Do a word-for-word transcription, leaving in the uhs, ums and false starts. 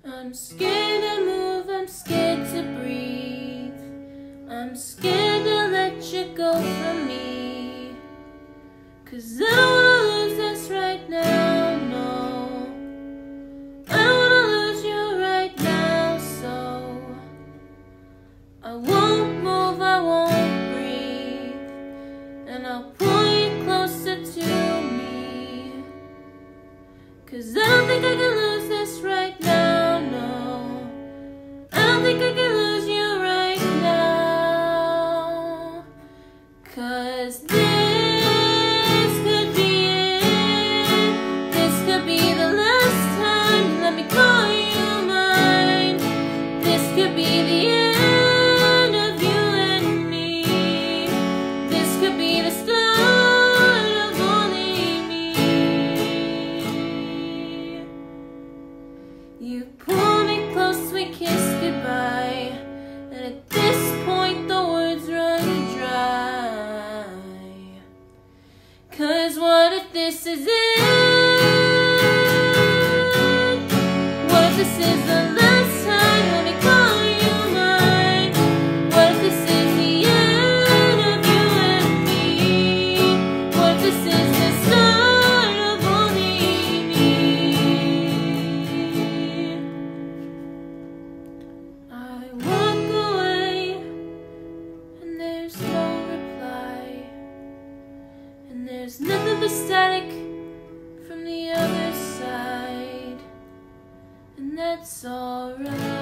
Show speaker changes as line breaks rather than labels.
I'm scared to move, I'm scared to breathe. I'm scared to let you go from me, 'cause I don't wanna lose this right now, no. I don't wanna lose you right now, so I won't move, I won't breathe, and I'll pull you closer to me, 'cause I don't think I can lose this right now, no. I don't think I can lose you right now, 'cause this could be it. This could be the last time you let me call you mine. This could be the end of you and me. This could be the start of only me. You pull me close, we kiss goodbye, and at this point the words run dry. 'Cause what if this is it? What if this is the last time let me call you mine? What if this is the end of you and me? What if this is the start of only me? I walk away and there's no reply, and there's nothing but static from the other side, and that's alright.